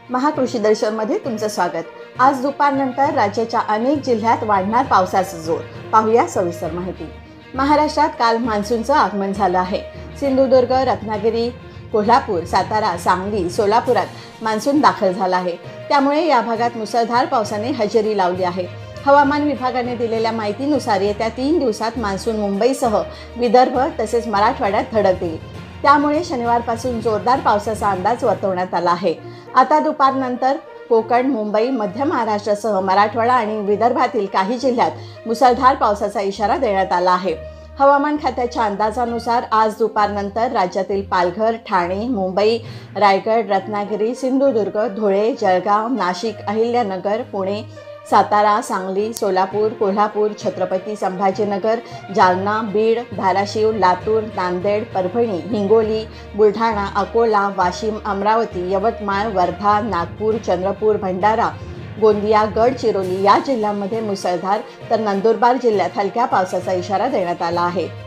महाकृषी दर्शनमध्ये तुमचं स्वागत। आज दुपारनंतर राज्याच्या अनेक जिल्ह्यात वाढणार पावसाचा जोर। पाहूया सविस्तर माहिती। महाराष्ट्रात काल मान्सूनचं आगमन झालं आहे। सिंधुदुर्ग, रत्नागिरी, कोल्हापूर, सातारा, सांगली, सोलापुरात मान्सून दाखल झाला आहे। त्यामुळे या भागात मुसळधार पावसाने हजेरी लावली आहे। हवामान विभागाने दिलेल्या माहितीनुसार येत्या 3 दिवसात मान्सून मुंबईसह विदर्भ तसेच मराठवाड्यात धडकेल। त्यामुळे शनिवारपासून जोरदार पावसाचा अंदाज वर्तवण्यात आला आहे। आता दुपारनंतर कोकण, मुंबई, मध्य महाराष्ट्रासह मराठवाडा आणि विदर्भातील काही जिल्ह्यात मुसळधार पावसाचा इशारा देण्यात आला आहे। हवामान खात्याच्या अंदाजानुसार आज दुपारनंतर राज्यातील पालघर, ठाणे, मुंबई, रायगड, रत्नागिरी, सिंधुदुर्ग, धुळे, जळगाव, नाशिक, अहिल्यानगर, पुणे, सातारा, सांगली, सोलापूर, कोल्हापूर, छत्रपती संभाजीनगर, जालना, बीड, धाराशिव, लातूर, नांदेड, परभणी, हिंगोली, बुलढाणा, अकोला, वाशिम, अमरावती, यवतमाळ, वर्धा, नागपूर, चंद्रपूर, भंडारा, गोंदिया, गडचिरोली या जिल्ह्यांमध्ये मुसळधार तर नंदुरबार जिल्ह्यात हलक्या पावसाचा इशारा देण्यात आला आहे।